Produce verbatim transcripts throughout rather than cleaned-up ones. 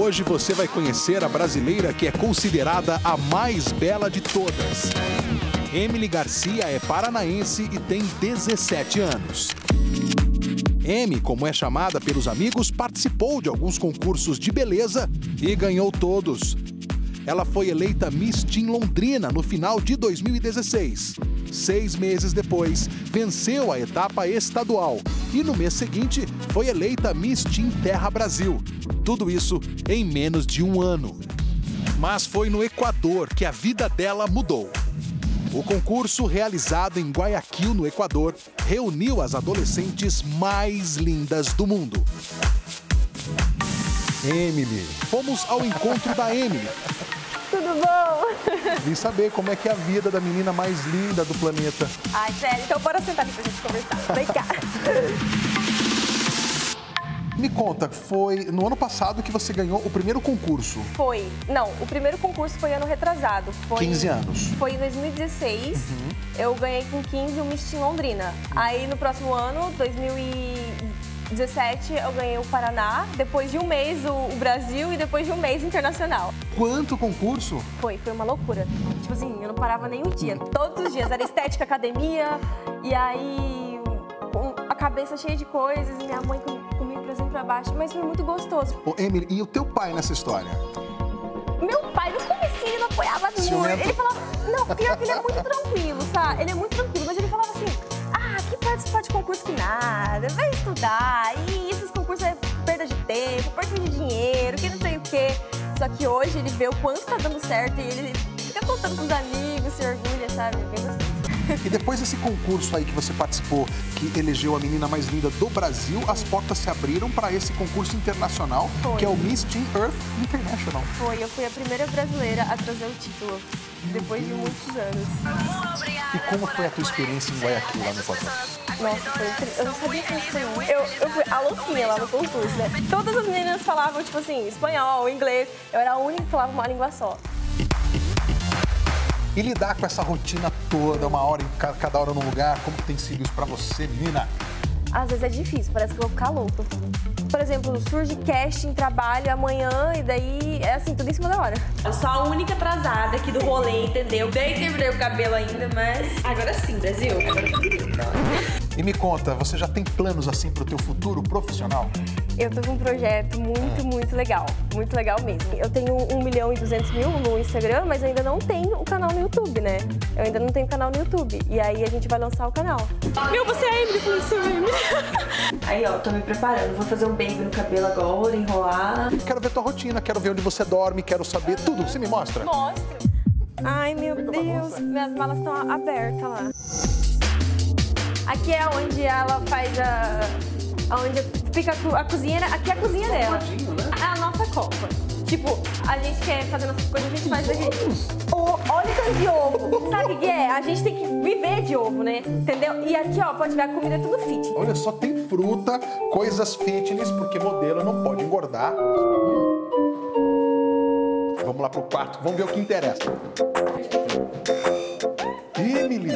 Hoje você vai conhecer a brasileira que é considerada a mais bela de todas. Emily Garcia é paranaense e tem dezessete anos. Emi, como é chamada pelos amigos, participou de alguns concursos de beleza e ganhou todos. Ela foi eleita Miss Teen Londrina no final de dois mil e dezesseis. Seis meses depois, venceu a etapa estadual e no mês seguinte foi eleita Miss Teen Terra Brasil. Tudo isso em menos de um ano. Mas foi no Equador que a vida dela mudou. O concurso, realizado em Guayaquil, no Equador, reuniu as adolescentes mais lindas do mundo. Emily. Fomos ao encontro da Emily. Tudo bom? Vim saber como é que é a vida da menina mais linda do planeta. Ai, sério? Então bora sentar ali pra gente conversar. Vem cá. Me conta, foi no ano passado que você ganhou o primeiro concurso? Foi. Não, o primeiro concurso foi ano retrasado. Foi, quinze anos. Foi em dois mil e dezesseis. Uhum. Eu ganhei com quinze o Miss Teen Londrina. Aí no próximo ano, dois mil e dezessete, eu ganhei o Paraná. Depois de um mês o, o Brasil e depois de um mês internacional. Quanto concurso? Foi, foi uma loucura. Tipo assim, eu não parava nem um dia. Todos os dias. Era estética, academia. E aí a cabeça cheia de coisas. E minha mãe comigo pra cima e pra baixo. Mas foi muito gostoso. Ô, Emily, e o teu pai nessa história? Meu pai, no comecinho, ele não apoiava muito. Ele falava... Não, pior que ele é muito tranquilo, sabe? Ele é muito tranquilo. Mas ele falava assim... Ah, que participar de concurso que nada. Vai estudar. E esses concursos é perda de tempo, perda de dinheiro, que não sei o quê. Só que hoje ele vê o quanto tá dando certo e ele fica contando pros amigos, se orgulha, sabe? Bem gostoso. E depois desse concurso aí que você participou, que elegeu a menina mais linda do Brasil, as portas se abriram para esse concurso internacional, Foi. que é o Miss Teen Earth International. Foi, eu fui a primeira brasileira a trazer o título, depois de muitos anos. E como foi a tua experiência em Guayaquil, lá no Equador? Nossa, foi incrível. Eu não sabia que isso eu, eu fui a louquinha lá no concurso, né? Todas as meninas falavam, tipo assim, espanhol, inglês. Eu era a única que falava uma língua só. E lidar com essa rotina toda, uma hora em cada hora num lugar, como que tem sido isso pra você, menina? Às vezes é difícil, parece que eu vou ficar louca. Por exemplo, surge casting, trabalho amanhã e daí é assim, tudo em cima da hora. Eu sou a única atrasada aqui do rolê, entendeu? Bem terminei o cabelo ainda, mas agora sim, Brasil. Agora tá. E me conta, você já tem planos assim pro teu futuro profissional? Eu tô com um projeto muito, muito legal. Muito legal mesmo. Eu tenho um milhão e duzentos mil no Instagram, mas eu ainda não tenho o canal no YouTube, né? Eu ainda não tenho canal no YouTube. E aí a gente vai lançar o canal. Meu, você é a Emily? Eu sou a Emily. Aí, ó, tô me preparando. Vou fazer um baby no cabelo agora, enrolar. Quero ver tua rotina, quero ver onde você dorme, quero saber tudo. Você me mostra? Mostra. Ai, meu Deus. Minhas malas estão abertas lá. Aqui é onde ela faz a... Onde fica a cozinha, aqui é a cozinha dela. É a nossa copa. Tipo, a gente quer fazer nossas coisas, a gente faz a gente. Oh, olha o tanto de ovo. Sabe o que é? A gente tem que viver de ovo, né? Entendeu? E aqui, ó, pode ver, a comida é tudo fit. Olha só, tem fruta, coisas fitness, porque modelo não pode engordar. Vamos lá pro quarto, vamos ver o que interessa. Emily!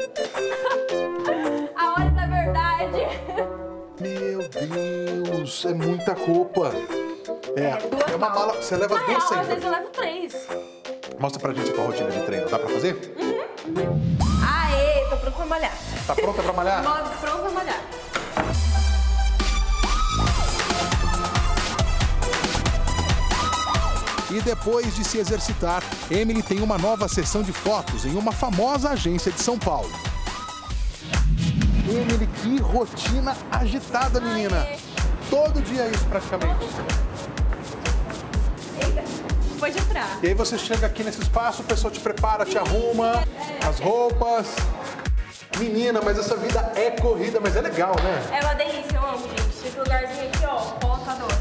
A hora da verdade. Meu Deus, é muita roupa. É, é, é uma mala. Você leva Na duas real, sempre. às vezes eu levo três. Mostra pra gente a tua rotina de treino. Dá pra fazer? Uhum. Aê, tô pronta pra malhar. Tá pronta pra malhar? Tô pronta pra malhar. E depois de se exercitar, Emily tem uma nova sessão de fotos em uma famosa agência de São Paulo. Emily, que rotina agitada, menina. Aê. Todo dia é isso, praticamente. Eita, pode entrar. E aí você chega aqui nesse espaço, o pessoal te prepara, te arruma, as roupas. Menina, mas essa vida é corrida, mas é legal, né? É uma delícia, eu amo, gente. Esse lugarzinho aqui, ó, foto, adoro.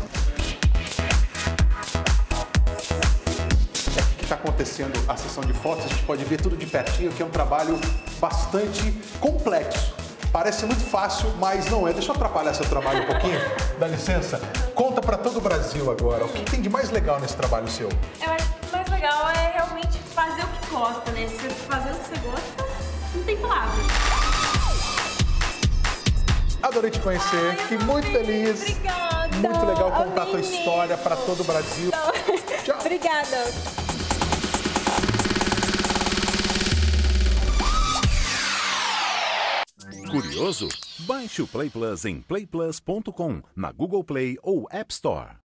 O que está acontecendo a sessão de fotos, a gente pode ver tudo de pertinho, que é um trabalho bastante complexo. Parece muito fácil, mas não é. Deixa eu atrapalhar seu trabalho um pouquinho. Dá licença. Conta para todo o Brasil agora. O que tem de mais legal nesse trabalho seu? Eu acho que o mais legal é realmente fazer o que gosta, né? Se você fazer o que você gosta, não tem palavras. Adorei te conhecer. Ai, Fiquei muito feliz. Obrigada. Muito legal contar a tua amei história mesmo. para todo o Brasil. Tchau. Obrigada. Curioso? Baixe o Play Plus em play plus ponto com, na Google Play ou App Store.